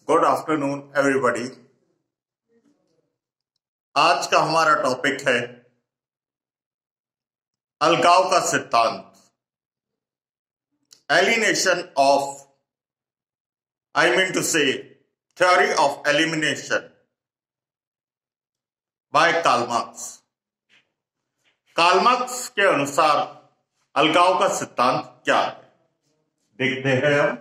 Good afternoon everybody. आज का हमारा टॉपिक है अलगाव का सिद्धांत, alienation of theory of elimination by Karl Marx. Karl Marx के अनुसार अलगाव का सिद्धांत क्या है, देखते हैं हम।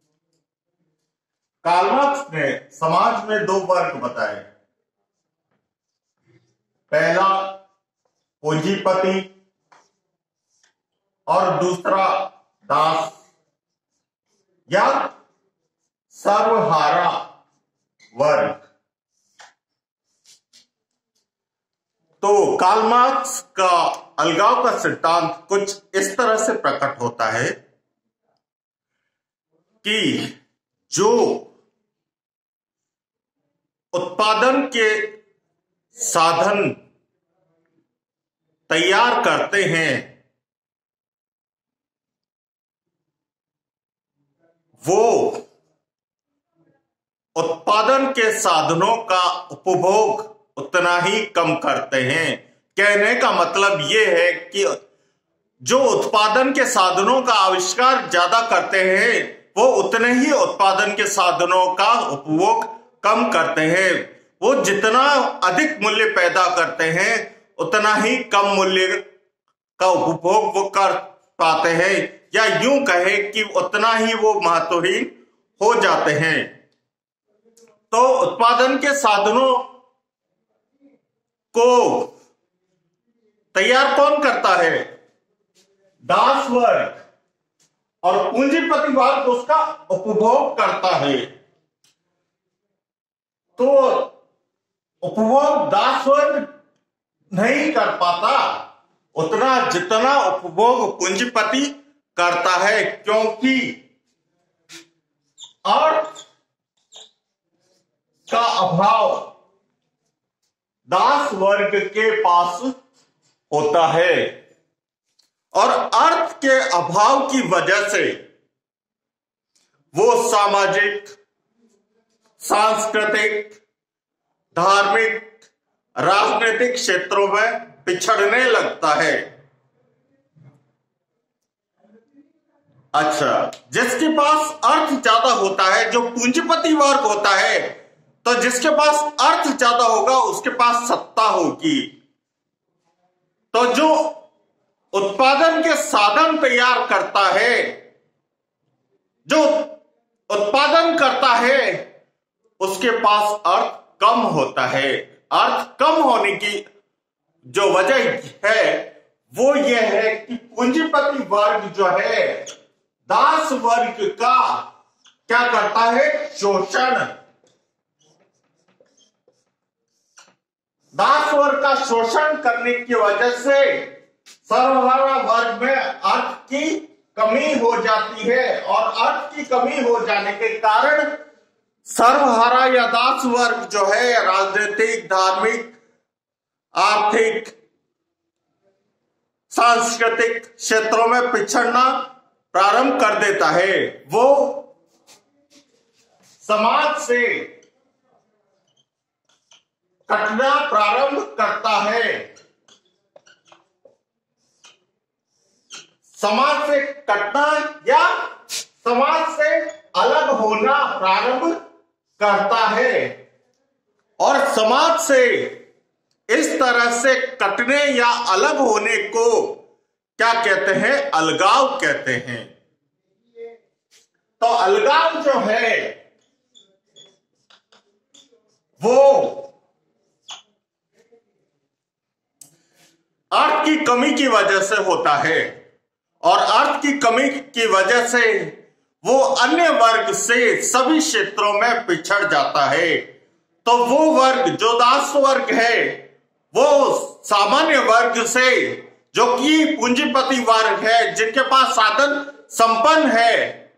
कार्ल मार्क्स ने समाज में दो वर्ग बताए। पहला पूंजीपति और दूसरा दास या सर्वहारा वर्ग। तो कार्ल मार्क्स का अलगाव का सिद्धांत कुछ इस तरह से प्रकट होता है कि जो उत्पादन के साधन तैयार करते हैं वो उत्पादन के साधनों का उपभोग उतना ही कम करते हैं। कहने का मतलब यह है कि जो उत्पादन के साधनों का आविष्कार ज्यादा करते हैं वो उतने ही उत्पादन के साधनों का उपभोग कम करते हैं। वो जितना अधिक मूल्य पैदा करते हैं उतना ही कम मूल्य का उपभोग वो कर पाते हैं, या यूं कहे कि उतना ही वो महत्वहीन हो जाते हैं। तो उत्पादन के साधनों को तैयार कौन करता है? दास वर्ग। और पूंजीपति वर्ग उसका उपभोग करता है। तो उपभोग दास वर्ग नहीं कर पाता उतना जितना उपभोग पूंजीपति करता है, क्योंकि अर्थ का अभाव दास वर्ग के पास होता है और अर्थ के अभाव की वजह से वो सामाजिक, सांस्कृतिक, धार्मिक, राजनीतिक क्षेत्रों में पिछड़ने लगता है। अच्छा, जिसके पास अर्थ ज्यादा होता है, जो पूंजीपति वर्ग होता है, तो जिसके पास अर्थ ज्यादा होगा उसके पास सत्ता होगी। तो जो उत्पादन के साधन तैयार करता है, जो उत्पादन करता है, उसके पास अर्थ कम होता है। अर्थ कम होने की जो वजह है वो यह है कि पूंजीपति वर्ग जो है दास वर्ग का क्या करता है? शोषण। दास वर्ग का शोषण करने की वजह से सर्वहारा वर्ग में अर्थ की कमी हो जाती है और अर्थ की कमी हो जाने के कारण सर्वहारा या दास वर्ग जो है राजनीतिक, धार्मिक, आर्थिक, सांस्कृतिक क्षेत्रों में पिछड़ना प्रारंभ कर देता है। वो समाज से कटना प्रारंभ करता है, समाज से कटना या समाज से अलग होना प्रारंभ करता है। और समाज से इस तरह से कटने या अलग होने को क्या कहते हैं? अलगाव कहते हैं। तो अलगाव जो है वो अर्थ की कमी की वजह से होता है और अर्थ की कमी की वजह से वो अन्य वर्ग से सभी क्षेत्रों में पिछड़ जाता है। तो वो वर्ग जो दास वर्ग है वो सामान्य वर्ग से, जो कि पूंजीपति वर्ग है, जिनके पास साधन संपन्न है,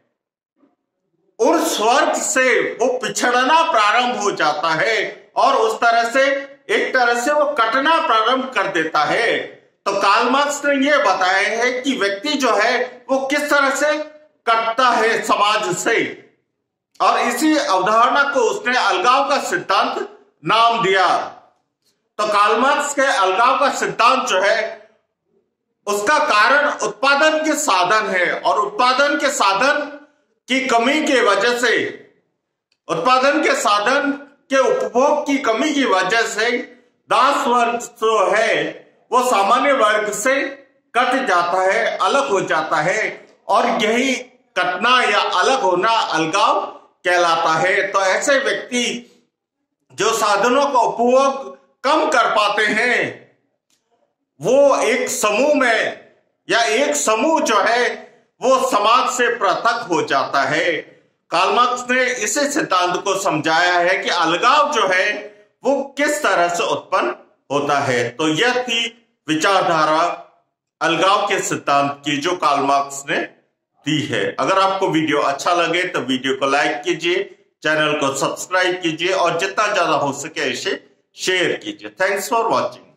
उस वर्ग से वो पिछड़ना प्रारंभ हो जाता है और उस तरह से एक तरह से वो कटना प्रारंभ कर देता है। तो कार्ल मार्क्स ने यह बताया है कि व्यक्ति जो है वो किस तरह से कटता है समाज से। और इसी अवधारणा को उसने अलगाव का सिद्धांत नाम दिया। तो कार्ल मार्क्स के अलगाव का सिद्धांत जो है उसका कारण उत्पादन के साधन है, और उत्पादन के साधन की कमी के वजह से, उत्पादन के साधन के उपभोग की कमी की वजह से दास वर्ग जो है वो सामान्य वर्ग से कट जाता है, अलग हो जाता है, और यही कटना या अलग होना अलगाव कहलाता है। तो ऐसे व्यक्ति जो साधनों का उपभोग कम कर पाते हैं वो एक समूह में या एक समूह जो है वो समाज से पृथक हो जाता है। कार्ल मार्क्स ने इसी सिद्धांत को समझाया है कि अलगाव जो है वो किस तरह से उत्पन्न होता है। तो यह थी विचारधारा अलगाव के सिद्धांत की जो कार्ल मार्क्स ने दी है। अगर आपको वीडियो अच्छा लगे तो वीडियो को लाइक कीजिए, चैनल को सब्सक्राइब कीजिए और जितना ज्यादा हो सके इसे शेयर कीजिए। Thanks for watching.